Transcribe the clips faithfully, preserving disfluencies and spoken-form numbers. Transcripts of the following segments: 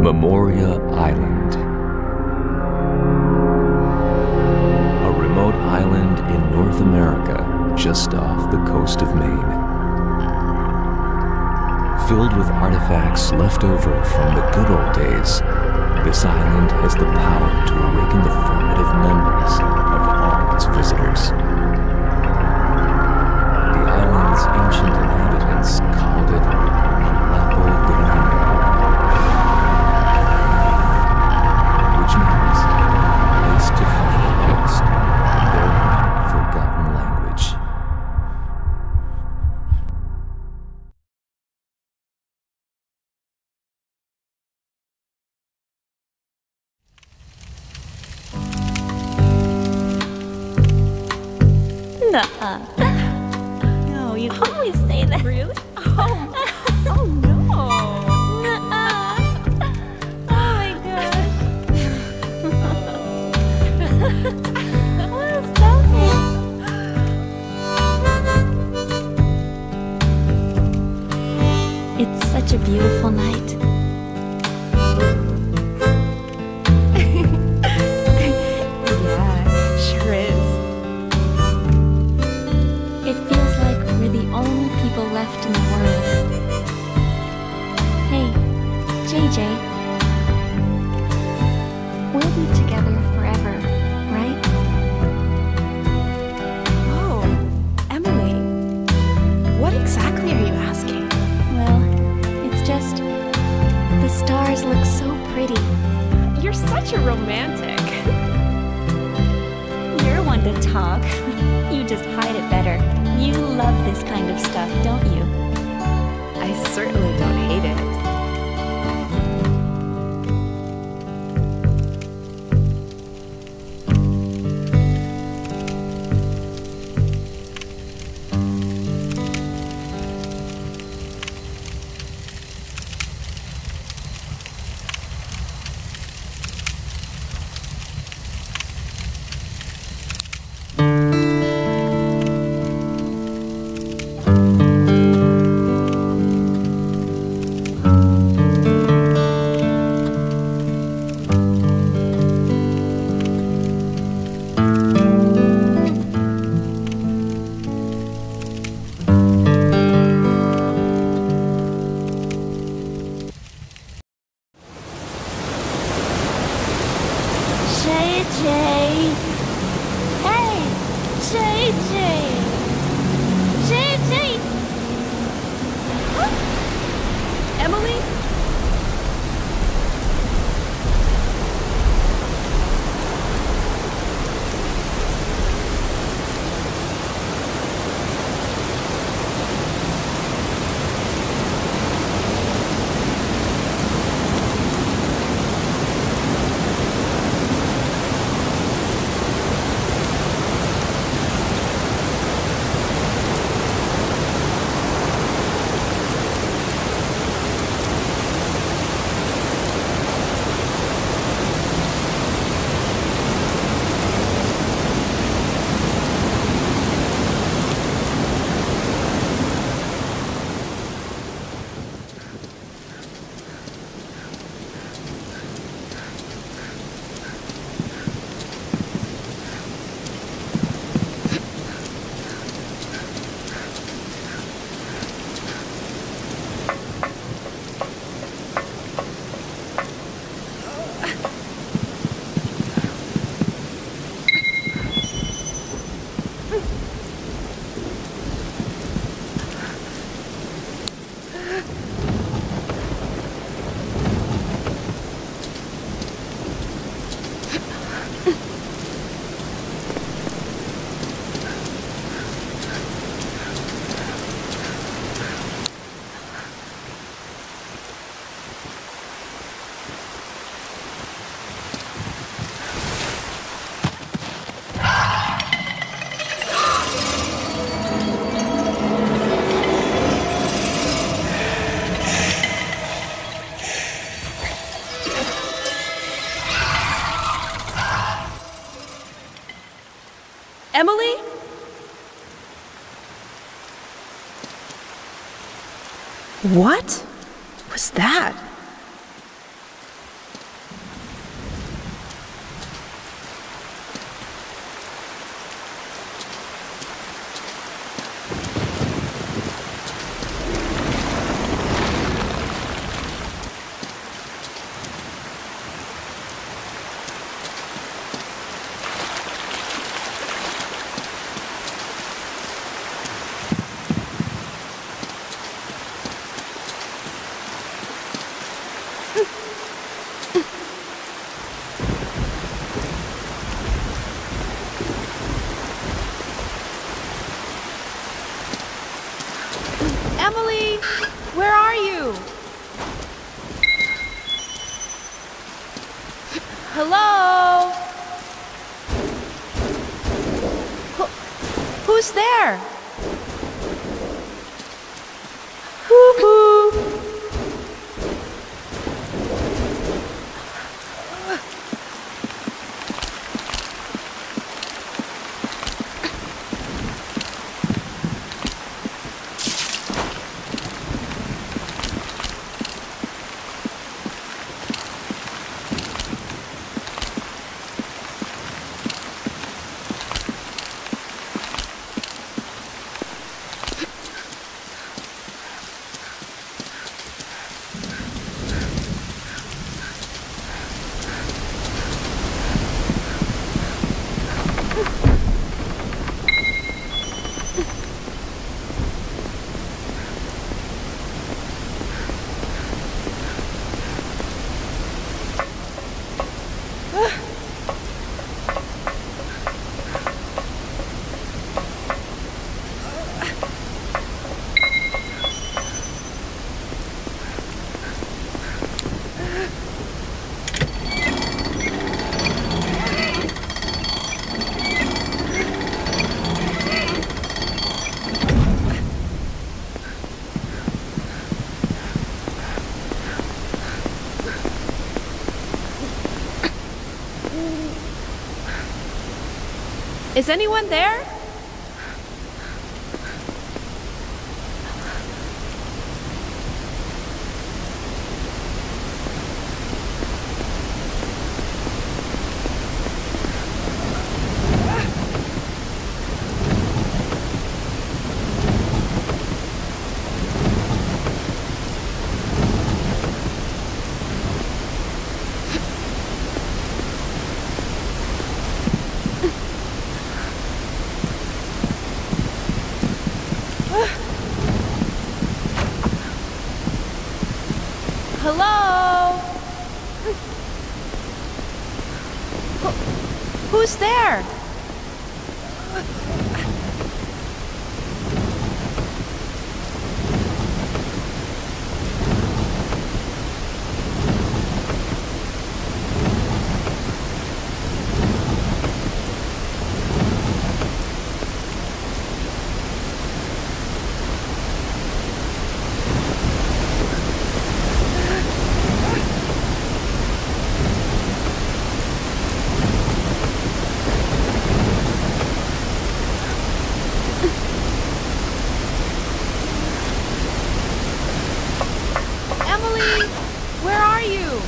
Memoria Island. A remote island in North America, just off the coast of Maine. Filled with artifacts left over from the good old days, this island has the power to awaken the formative memories of all its visitors. The island's ancient inhabitants called it Lapo Grande, which means place to find the lost in their forgotten language. Nuh-uh. No, you always say that. Really? Oh, oh no. Nuh-uh. Oh my gosh. Well, stop it. It's such a beautiful night. Left in the world. Hey, J J. We'll be together forever, right? Whoa, Emily. What exactly are you asking? Well, it's just the stars look so pretty. You're such a romantic. You're one to talk. You just hide it better. You love this kind of stuff, don't you? I certainly don't hate it. Emily? What was that? Hello? Who, who's there? Woohoo! Is anyone there? Hello? Who, who's there? Emily, where are you?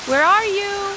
Where are you?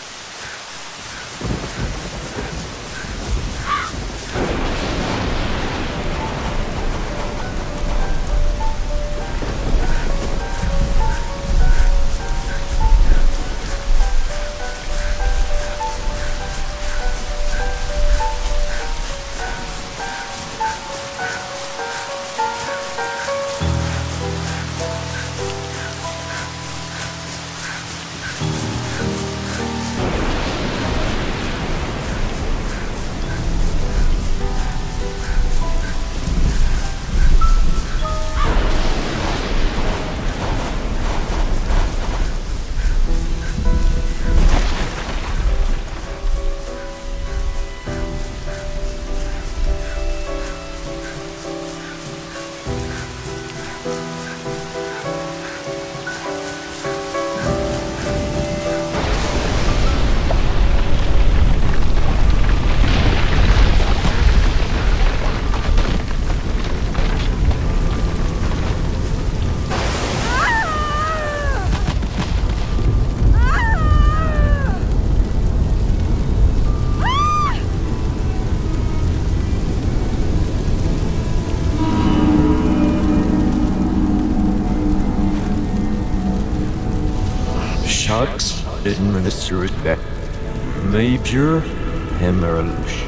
Sharks administered that Major Hemeralush.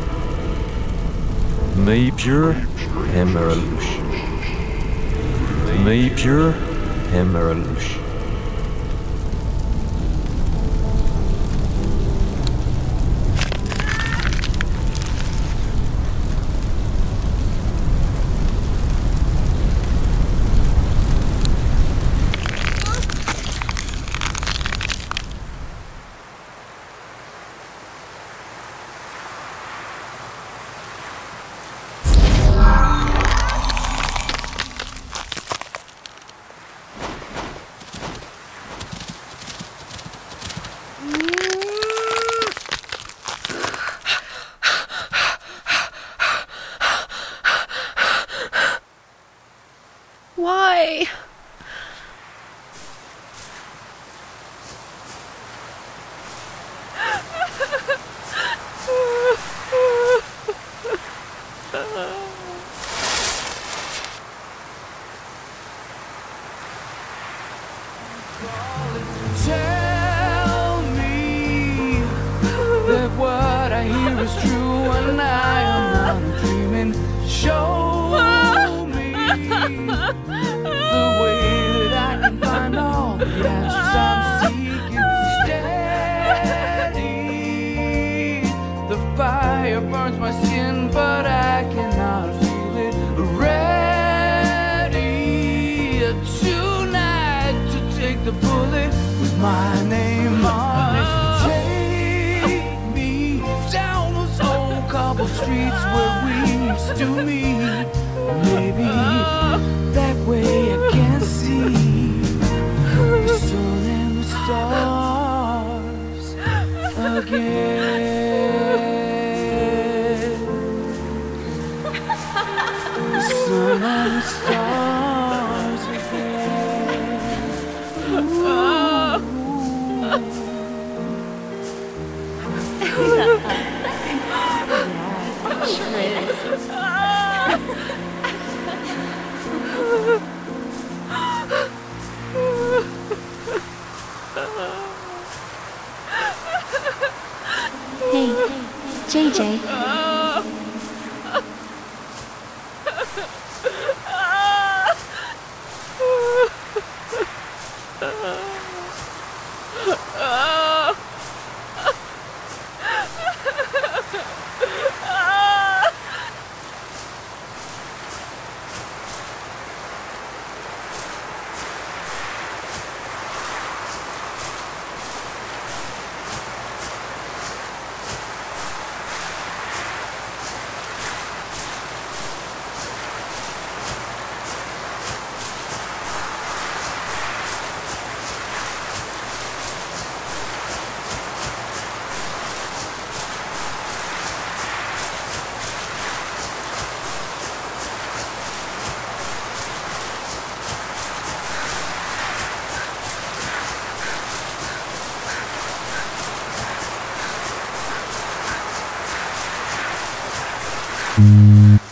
Major Hemeralush. Major Hemeralush. Why? Tell me that what I hear is true and I am not dreaming. Show me the way that I can find all the answers I'm seeking. Steady, the fire burns my skin, but I cannot feel it. Ready tonight to take the bullet with my name on it. Take me down those old cobble streets where we used to meet. Maybe that way I can see the sun and the stars again. The sun and the stars again. Sure is. Hey, J J. Thank